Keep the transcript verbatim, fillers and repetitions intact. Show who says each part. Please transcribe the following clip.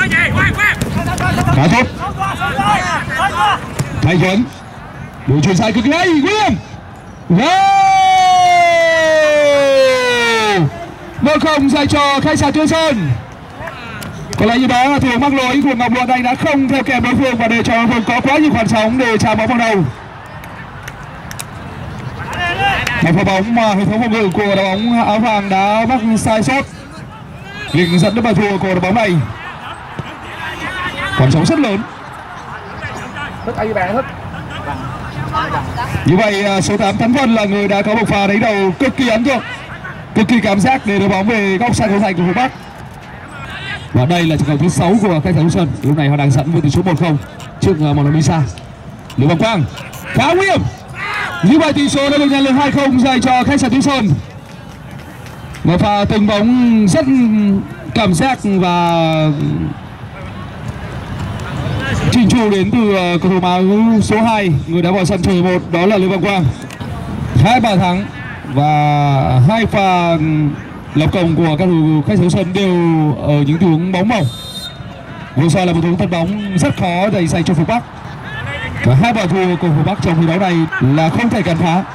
Speaker 1: khá tốt. Thành Tuấn đường chuyền sai cực kỳ hay. William một không dành cho khách sạn Tuyên Sơn. Có lẽ như đó là thủ mắc lỗi của Ngọc Luận Anh đã không theo kèm đối phương và để cho đối phương có quá nhiều khoảng trống để chạm bóng vào đầu. Một pha bóng mà hệ thống phòng ngự của đội bóng áo vàng đã mắc sai sót, việc dẫn đến bàn thua của đội bóng này. Khoảng trống rất lớn. Như vậy số tám Thắng Vân là người đã có một pha đánh đầu cực kỳ ấn tượng, cực kỳ cảm giác để đội bóng về góc sân khung thành của phương Bắc. Và đây là trận cầu thứ sáu của khách sạn Sân. Lúc này họ đang dẫn với tỷ số một không trước Montemisa. Lưu Văn Quang khá nguy hiểm. Như vậy tỷ số đã được nhận lên hai không dành cho khách sạn Tuyên Sơn. Một pha từng bóng rất cảm giác và chỉnh chu đến từ cầu thủ áo số hai, người đã vào sân chơi một, đó là Lưu Văn Quang. Hai bàn thắng và hai pha lập công của các thủ khách sạn Sân đều ở những tình huống bóng mỏng. Vừa rồi là một tình huống tấn bóng rất khó để dành cho phương Bắc. Và hai bàn thua của phương Bắc trong thi đấu này là không thể cản phá.